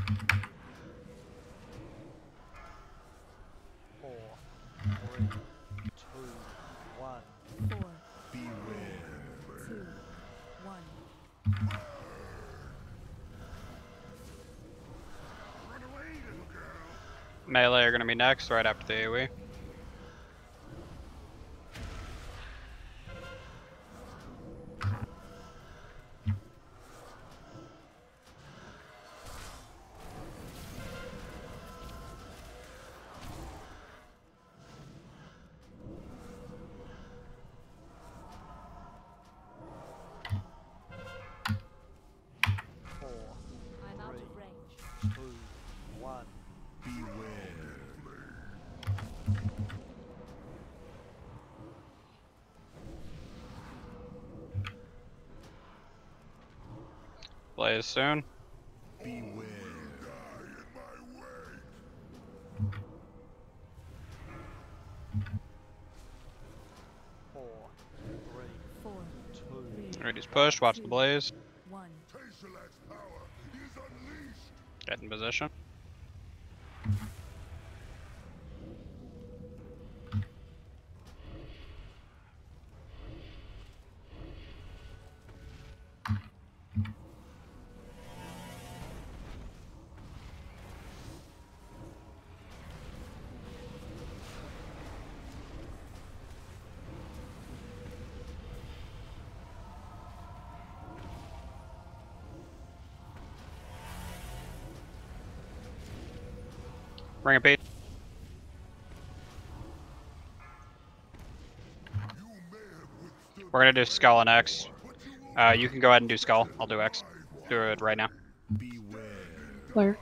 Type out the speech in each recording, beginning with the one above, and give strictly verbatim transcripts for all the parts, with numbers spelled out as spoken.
Four, three, two, one. Four, Beware. two, one. Run away, little girl. Melee are gonna be next, right after the AoE. Four, I'm out three, of range. two, one. Beware. Blaze soon. Beware. Die in my way. Four, three, Four, two, three, Already's pushed, watch the blaze. one. Tesseract power is unleashed. Get in position. Bring a beat. You may have withstood We're gonna do Skull and X. but you will Uh, you can go ahead and do Skull. I'll do X. Do it right now. beware. Flare.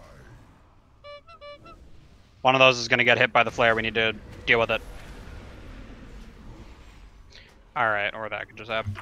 One of those is gonna get hit by the flare. We need to deal with it. Alright, or that could just happen.